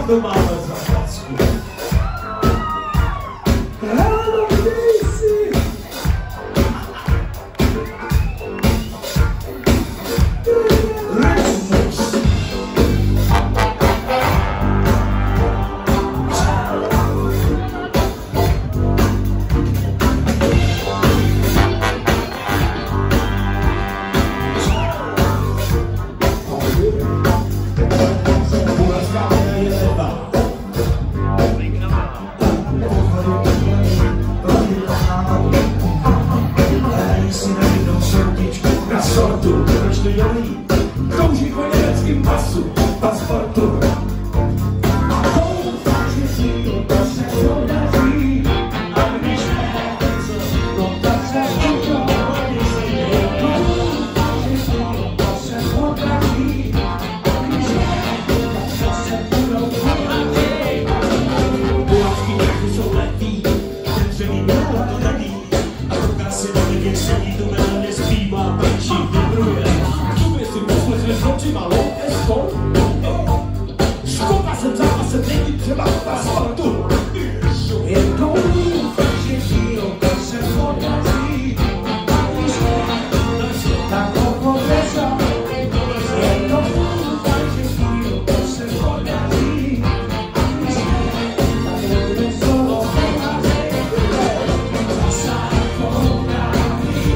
to máme za facku. Proč to dělají? Krouží po německým pasu, pasportu. Doufám, že si to se podaří. A když ne, no tak se to podaří. Doufám, že si to se podaří. A když ne, tak se budou podaří. Polačky taky jsou letý, ten dřeví mělo to taky. A ruka si do lidi sedí, tu melodie zpívá, prčí, vibruje. S očima louteskou. Škoda jsem zápasem, není třeba pasportu. Jednou že žijou, to se podaří. A když ne, tak ho povězou. Jednou že žijou, to se podaří. A když ne, tak bude solo podaří. Zasa podaří.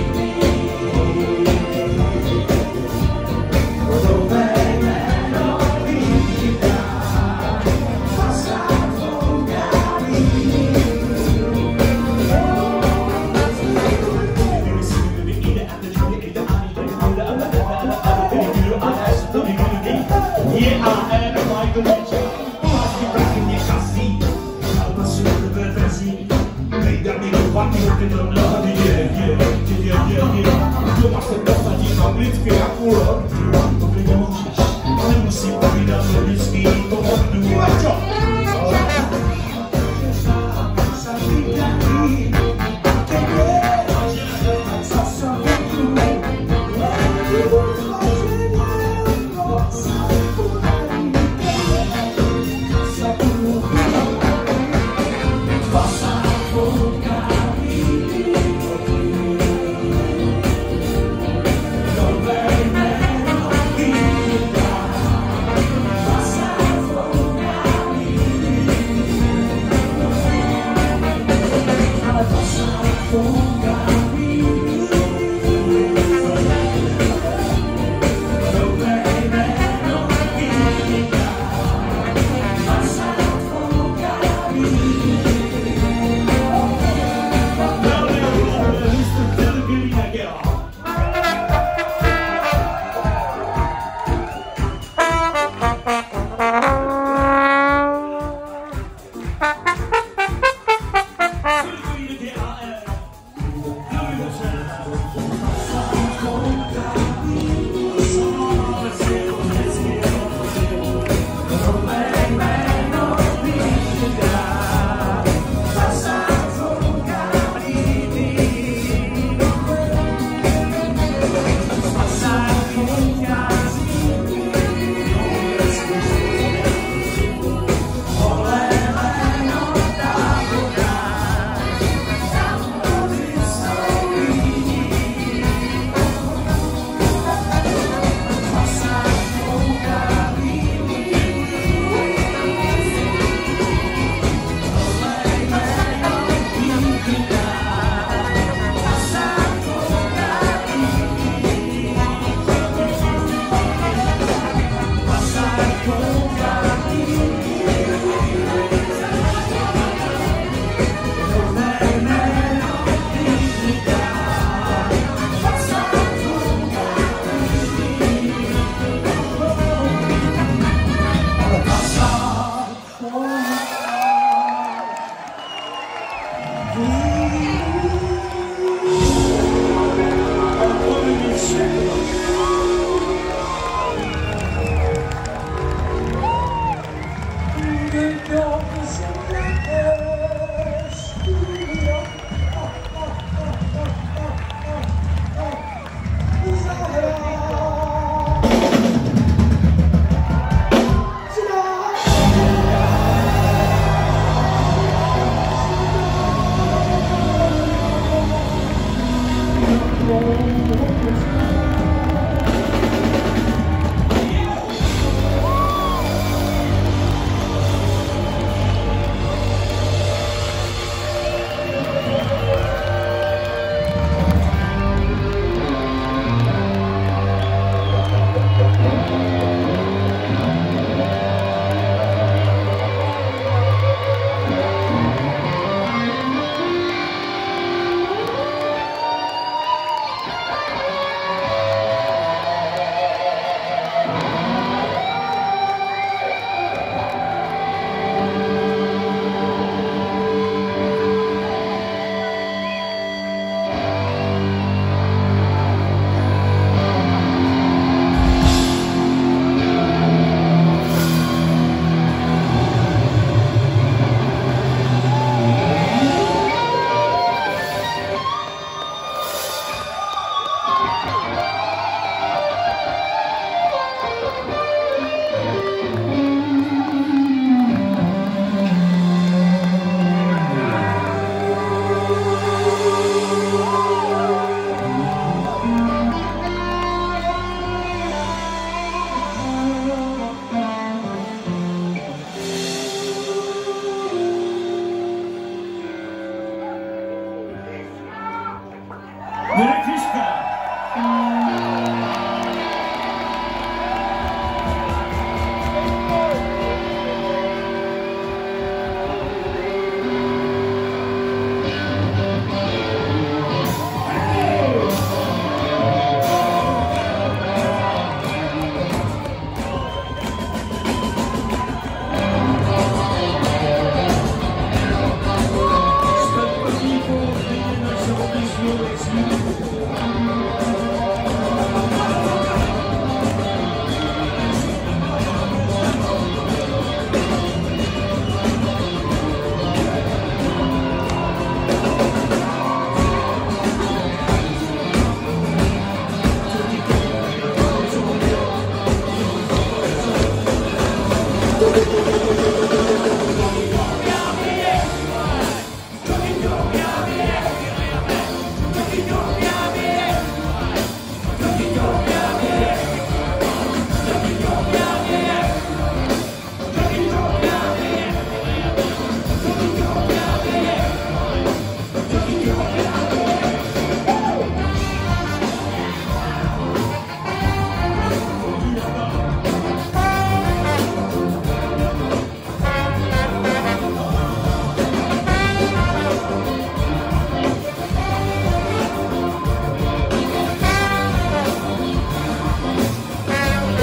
Doma se dosadím anglicky jak úlor. To by nemůžeš, nemusím povídat logický, to hodnu. A čo?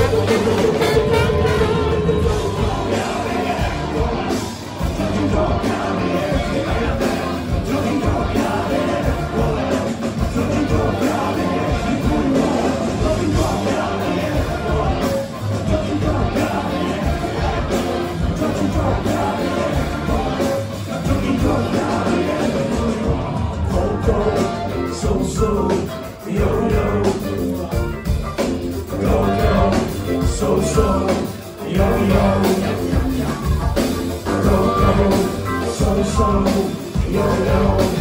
Yo, yo,